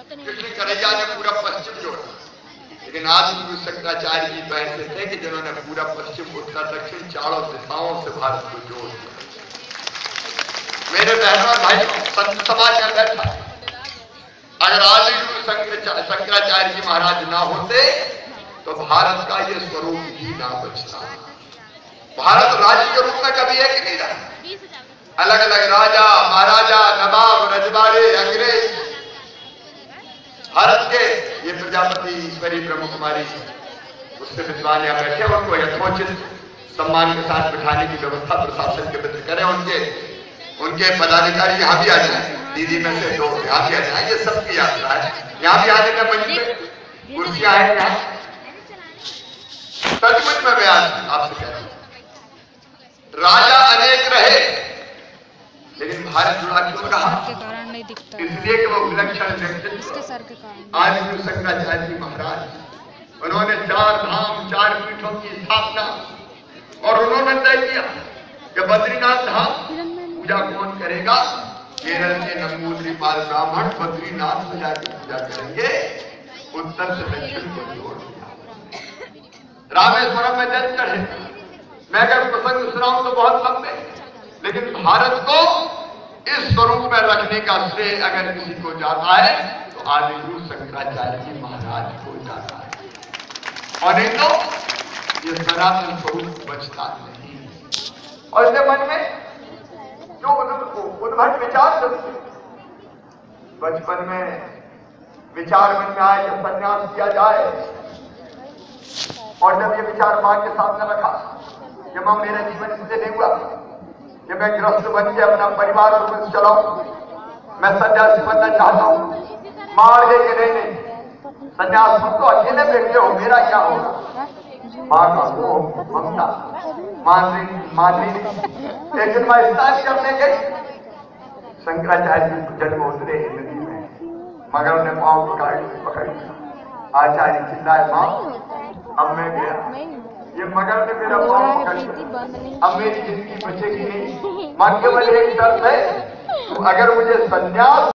कृष्ण कन्हैया ने पूरा पश्चिम जोड़ा, लेकिन आदि गुरु शंकराचार्य जी तो ऐसे थे कि जिन्होंने पूरा पश्चिम उत्तर दक्षिण चारों दिशाओं से भारत को जोड़ दिया। मेरे बहनों और भाइयों, संत समाज में बैठा, अगर आदि गुरु शंकराचार्य जी महाराज ना होते तो भारत का ये स्वरूप ही ना बचता। भारत राज्य के रूप में कभी एक नहीं रहा। अलग अलग राजा महाराजा नवाब रजवाड़े अंग्रेज, भारत के ये प्रजापति ईश्वरी ब्रह्म कुमारी उससे विद्वान यहाँ बैठे, उनको यथोचित सम्मान के साथ बिठाने की व्यवस्था प्रशासन के मित्र करें। उनके पदाधिकारी यहाँ भी आ जाए, दीदी में से दो यहाँ भी आ जाए, ये सबकी यात्रा है। यहाँ भी आने का मंच पे कुर्सियां हैं यहाँ। सचमुच में मैं आपसे कह रहा हूं, राजा अनेक रहे लेकिन भारत जुड़ा क्यों रहा? इसलिए कि वो विलक्षण व्यक्तित्व आदि गुरु शंकराचार्य जी महाराज, उन्होंने 4 धाम 4 पीठों की स्थापना, और उन्होंने तय किया कि बद्रीनाथ धाम पूजा कौन करेगा? केरल के नंबूद्रीपाल ब्राह्मण बद्रीनाथ में जाकर पूजा करेंगे। उत्तर से दक्षिण को जोड़ दिया। रामेश्वरम में जल चढ़े। मैं अगर प्रसंग सुनाऊं तो बहुत लंबे, लेकिन भारत को इस स्वरूप में रखने का श्रेय अगर किसी को जाता है तो आदि गुरु शंकराचार्य जी महाराज को जाता है, और नहीं तो ये सनातन स्वरूप बचता नहीं। और इसके मन में जो उद्भट विचार चलते, बचपन में विचार मन में आए कि संन्यास किया जाए, और जब ये विचार मां के सामने रखा कि मां मेरा जीवन इससे नहीं हुआ कि मैं गृहस्थ बन के अपना परिवार को चलाऊं, मैं सन्यासी बनना चाहता हूं। मार दे के नहीं, सन्यास तुम तो अकेले बैठे हो, मेरा क्या होगा? मां का वो ममता मान ली। एक दिन मैं स्नान करने गई, शंकराचार्य जी जन्म उतरे नदी में, मगर ने पांव पकड़ लिया। आचार्य चिल्लाए, मां अब मैं गया, ये मगर ने मेरा पांव पकड़ लिया, अब मेरी जिंदगी बचेगी नहीं। मां केवल एक शर्त है, अगर मुझे संन्यास